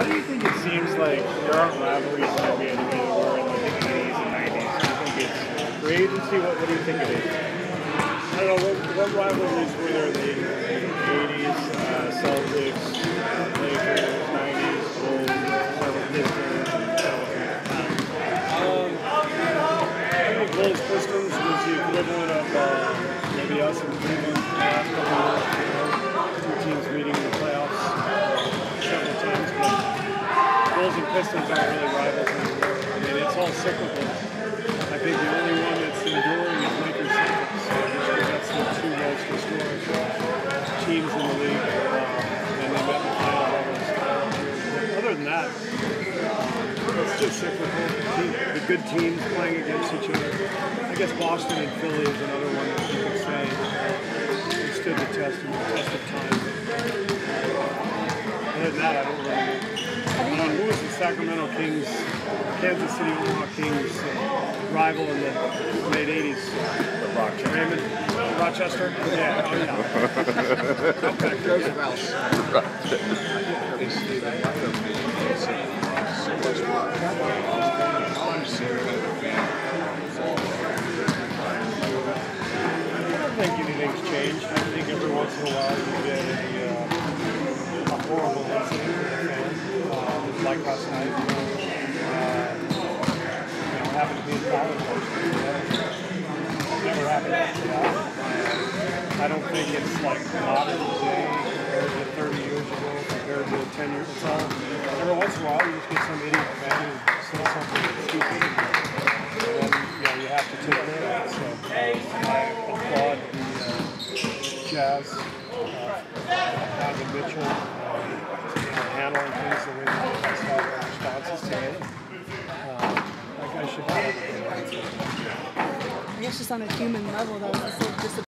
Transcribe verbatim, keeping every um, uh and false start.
Why do you think it seems like there aren't rivalries in N B A the way there were in like the eighties and nineties? Do you think it's free agency? What, what do you think it is? I don't know, what, what rivalries were there in the eighties? Uh, Celtics, Lakers, nineties, Bulls, Pistons, um, I think Bulls Pistons was the equivalent of uh, maybe us in Cleveland the last couple of years. You know, two teams meeting in the playoffs several times, but Bulls and Pistons aren't really rivals anymore. I mean, it's all cyclical. I think the only one that's enduring is Lakers Celtics. So that's the two most historic teams in the league, uh, and they met in the final levels. Other than that, it's just cyclical. The good teams playing against each other. I guess Boston and Philly is another one that you could say uh, stood the test of the test of time. Other than that, I don't really know. I don't know who was the Sacramento Kings, Kansas City Omaha Kings uh, rival in the late eighties? The Rochester. Raymond? Rochester? Yeah, oh yeah. Okay. Roosevelt. I don't think anything's changed. I think every once in a while you get a, uh, a horrible incident with a fan, uh, like last night. Uh, you know, happened to be in college. Never happened after that. I don't think it's like modern day compared to thirty years ago, compared to ten years. It's all, every once in a while you just get some idiot fan who says something stupid, and then you know, you have to take care of it. So uh, I applaud the uh, Jazz, uh, Donovan Mitchell, uh, handling things the way that they saw their responses today. Uh, that guy should have it. I guess just on a human level, though, it's just